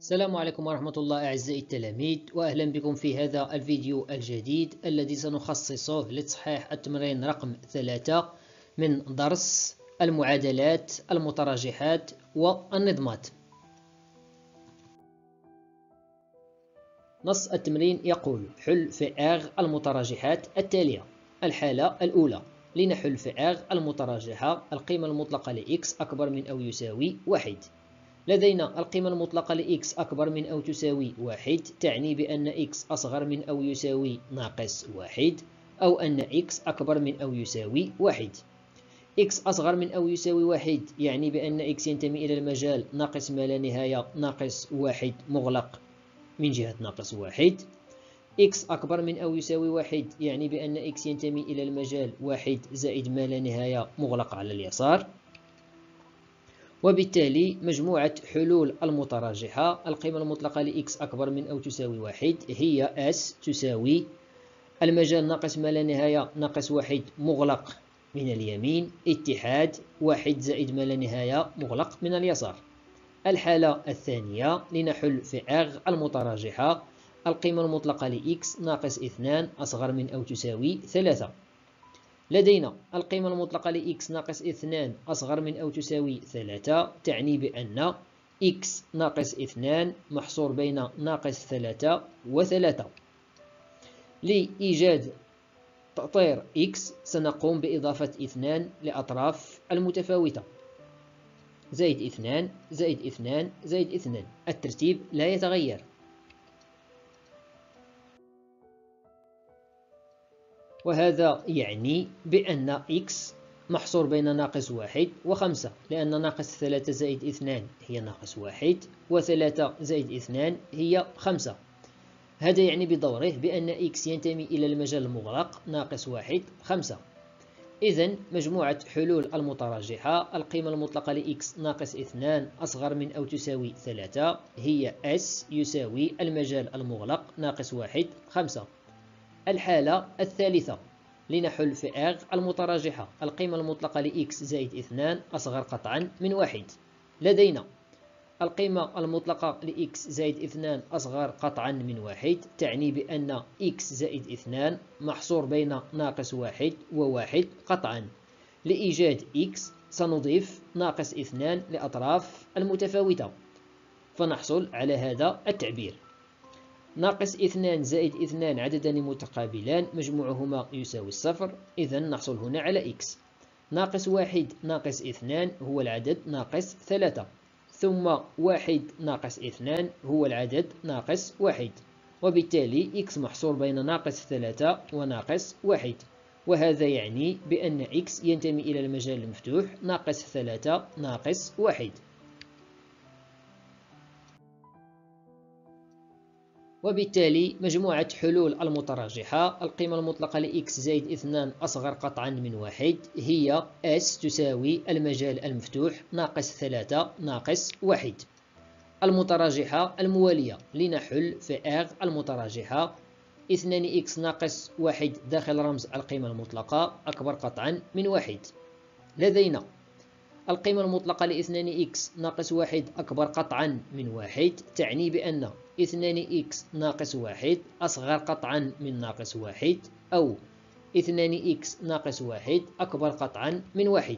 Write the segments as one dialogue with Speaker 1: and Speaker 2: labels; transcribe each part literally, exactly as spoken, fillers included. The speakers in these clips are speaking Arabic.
Speaker 1: السلام عليكم ورحمة الله أعزائي التلاميذ، وأهلا بكم في هذا الفيديو الجديد الذي سنخصصه لتصحيح التمرين رقم ثلاثة من درس المعادلات المتراجحات والنظمات. نص التمرين يقول: حل فئاغ المتراجحات التالية. الحالة الأولى: لنحل فئاغ المتراجحة القيمة المطلقة لإكس أكبر من أو يساوي واحد. لدينا القيمة المطلقة لإكس أكبر من أو تساوي واحد، تعني بأن إكس أصغر من أو يساوي ناقص واحد، أو أن إكس أكبر من أو يساوي واحد. إكس أصغر من أو يساوي واحد يعني بأن إكس ينتمي إلى المجال ناقص ما لا نهاية ناقص واحد مغلق من جهة ناقص واحد. إكس أكبر من أو يساوي واحد يعني بأن إكس ينتمي إلى المجال واحد زائد ما لا نهاية مغلق على اليسار. وبالتالي مجموعة حلول المتراجحة القيمة المطلقة لإكس أكبر من أو تساوي واحد هي S تساوي المجال ناقص ما لا نهاية ناقص واحد مغلق من اليمين اتحاد واحد زائد ما لا نهاية مغلق من اليسار. الحالة الثانية: لنحل فئاغ المتراجحة القيمة المطلقة لإكس ناقص اثنان أصغر من أو تساوي ثلاثة. لدينا القيمة المطلقة لإكس ناقص اثنان أصغر من أو تساوي ثلاثة، تعني بأن إكس ناقص اثنان محصور بين ناقص ثلاثة وثلاثة. لإيجاد تأطير إكس سنقوم بإضافة اثنان لأطراف المتفاوتة، زائد اثنان زائد اثنان زائد اثنان، الترتيب لا يتغير. وهذا يعني بأن x محصور بين ناقص واحد وخمسة، لأن ناقص ثلاثة زائد اثنان هي ناقص واحد، وثلاثة زائد اثنان هي خمسة. هذا يعني بدوره بأن x ينتمي إلى المجال المغلق ناقص واحد خمسة. إذن مجموعة حلول المتراجحة القيمة المطلقة لإكس ناقص اثنان أصغر من أو تساوي ثلاثة هي S يساوي المجال المغلق ناقص واحد خمسة. الحالة الثالثة: لنحل فئاغ المتراجحة القيمة المطلقة لإكس زائد اثنان أصغر قطعا من واحد. لدينا القيمة المطلقة لإكس زائد اثنان أصغر قطعا من واحد، تعني بأن إكس زائد اثنان محصور بين ناقص واحد وواحد قطعا. لإيجاد إكس سنضيف ناقص اثنان لأطراف المتفاوتة، فنحصل على هذا التعبير: ناقص اثنان زائد اثنان عددان متقابلان مجموعهما يساوي الصفر، إذن نحصل هنا على إكس. ناقص واحد ناقص اثنان هو العدد ناقص ثلاثة، ثم واحد ناقص اثنان هو العدد ناقص واحد، وبالتالي إكس محصور بين ناقص ثلاثة وناقص واحد. وهذا يعني بأن إكس ينتمي إلى المجال المفتوح ناقص ثلاثة ناقص واحد. وبالتالي مجموعة حلول المتراجحة القيمة المطلقة لإكس زائد اثنان أصغر قطعا من واحد هي S تساوي المجال المفتوح ناقص ثلاثة ناقص واحد. المتراجحة الموالية: لنحل فئاغ المتراجحة اثنان إكس ناقص واحد داخل رمز القيمة المطلقة أكبر قطعا من واحد. لدينا القيمة المطلقة لاثنان إكس ناقص واحد أكبر قطعا من واحد، تعني بأن اثنان إكس ناقص واحد أصغر قطعا من ناقص واحد، أو اثنان إكس ناقص واحد أكبر قطعا من واحد.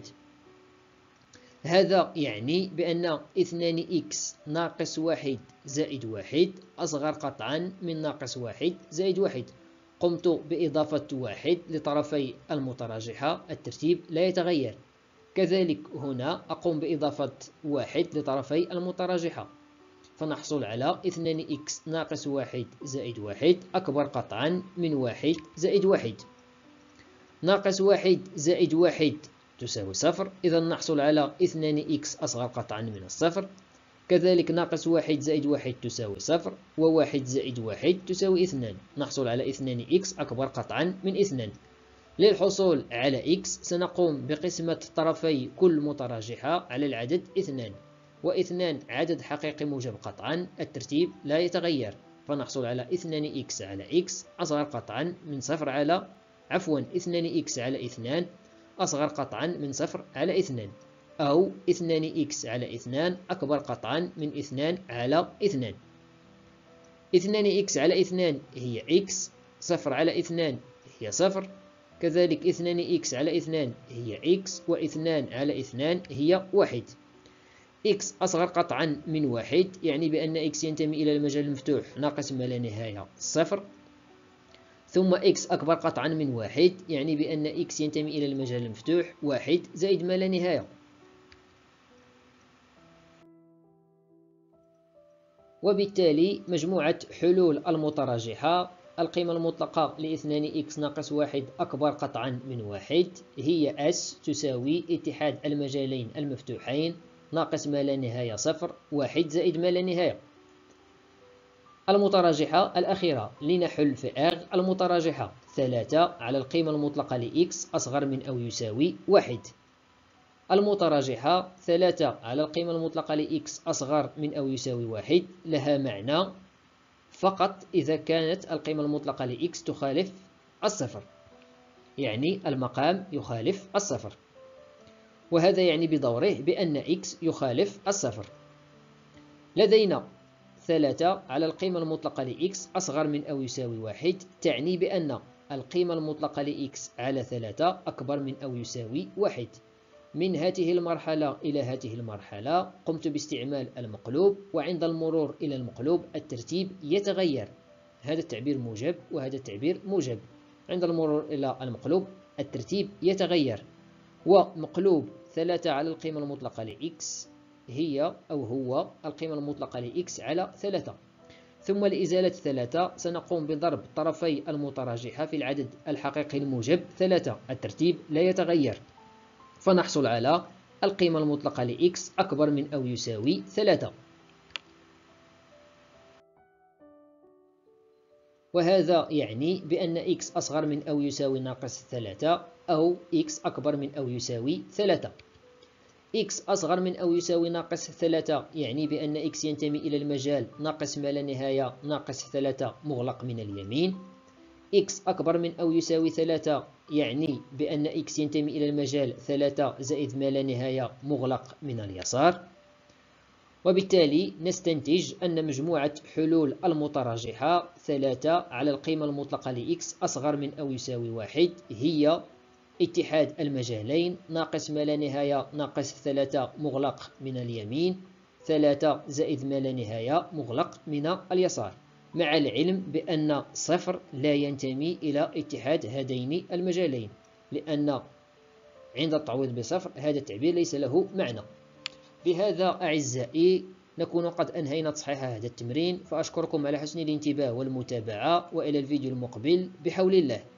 Speaker 1: هذا يعني بأن اثنان إكس ناقص واحد زائد واحد أصغر قطعا من ناقص واحد زائد واحد. قمت بإضافة واحد لطرفي المتراجحة، الترتيب لا يتغير. كذلك هنا أقوم بإضافة واحد لطرفي المتراجحة، فنحصل على اثنان إكس ناقص واحد زائد واحد أكبر قطعا من واحد زائد واحد. ناقص واحد زائد واحد تساوي صفر، إذا نحصل على اثنان إكس أصغر قطعا من الصفر. كذلك ناقص واحد زائد واحد تساوي صفر، وواحد زائد واحد تساوي اثنان، نحصل على اثنان إكس أكبر قطعا من اثنان. للحصول على إكس سنقوم بقسمة طرفي كل متراجحة على العدد اثنان، واثنان عدد حقيقي موجب قطعا، الترتيب لا يتغير، فنحصل على اثنان إكس على إكس أصغر قطعا من صفر على عفوا اثنان إكس على اثنان أصغر قطعا من صفر على اثنان. أو اثنان إكس على اثنان أكبر قطعا من اثنان على اثنان. اثنان إكس على اثنان هي إكس، صفر على اثنان هي صفر، كذلك اثنان إكس على اثنان هي إكس، واثنان على اثنان هي واحد. إكس أصغر قطعا من واحد، يعني بأن إكس ينتمي إلى المجال المفتوح ناقص ما لا نهاية صفر. ثم إكس أكبر قطعا من واحد، يعني بأن إكس ينتمي إلى المجال المفتوح واحد زائد ما لا نهاية. وبالتالي مجموعة حلول المتراجحة القيمة المطلقة لاثنان إكس ناقص واحد أكبر قطعا من واحد هي S تساوي اتحاد المجالين المفتوحين ناقص ما لا نهاية صفر واحد زائد ما لا نهاية. المتراجحة الأخيرة لنحل في R المتراجحة ثلاثة على القيمة المطلقة لإكس أصغر من أو يساوي واحد. المتراجحة ثلاثة على القيمة المطلقة لإكس أصغر من أو يساوي واحد لها معنى فقط إذا كانت القيمة المطلقة لإكس تخالف الصفر، يعني المقام يخالف الصفر، وهذا يعني بدوره بأن إكس يخالف الصفر. لدينا ثلاثة على القيمة المطلقة لإكس أصغر من أو يساوي واحد، تعني بأن القيمة المطلقة لإكس على ثلاثة أكبر من أو يساوي واحد. من هذه المرحلة إلى هذه المرحلة قمت باستعمال المقلوب، وعند المرور إلى المقلوب الترتيب يتغير. هذا التعبير موجب وهذا التعبير موجب. عند المرور إلى المقلوب الترتيب يتغير، ومقلوب ثلاثة على القيمة المطلقة لإكس هي أو هو القيمة المطلقة لإكس على ثلاثة. ثم لإزالة ثلاثة سنقوم بضرب طرفي المتراجحة في العدد الحقيقي الموجب ثلاثة، الترتيب لا يتغير، فنحصل على القيمة المطلقة لإكس أكبر من أو يساوي ثلاثة. وهذا يعني بأن إكس أصغر من أو يساوي ناقص ثلاثة، أو إكس أكبر من أو يساوي ثلاثة. إكس أصغر من أو يساوي ناقص ثلاثة يعني بأن إكس ينتمي إلى المجال ناقص ما لا نهاية ناقص ثلاثة مغلق من اليمين. إكس أكبر من أو يساوي ثلاثة يعني بأن إكس ينتمي إلى المجال ثلاثة زائد ما لا نهاية مغلق من اليسار. وبالتالي نستنتج أن مجموعة حلول المتراجحة ثلاثة على القيمة المطلقة لإكس أصغر من أو يساوي واحد هي اتحاد المجالين ناقص ما لا نهاية ناقص ثلاثة مغلق من اليمين ثلاثة زائد ما لا نهاية مغلق من اليسار، مع العلم بأن صفر لا ينتمي إلى اتحاد هذين المجالين، لأن عند التعويض بصفر هذا التعبير ليس له معنى. بهذا أعزائي نكون قد أنهينا تصحيح هذا التمرين، فأشكركم على حسن الانتباه والمتابعة، وإلى الفيديو المقبل بحول الله.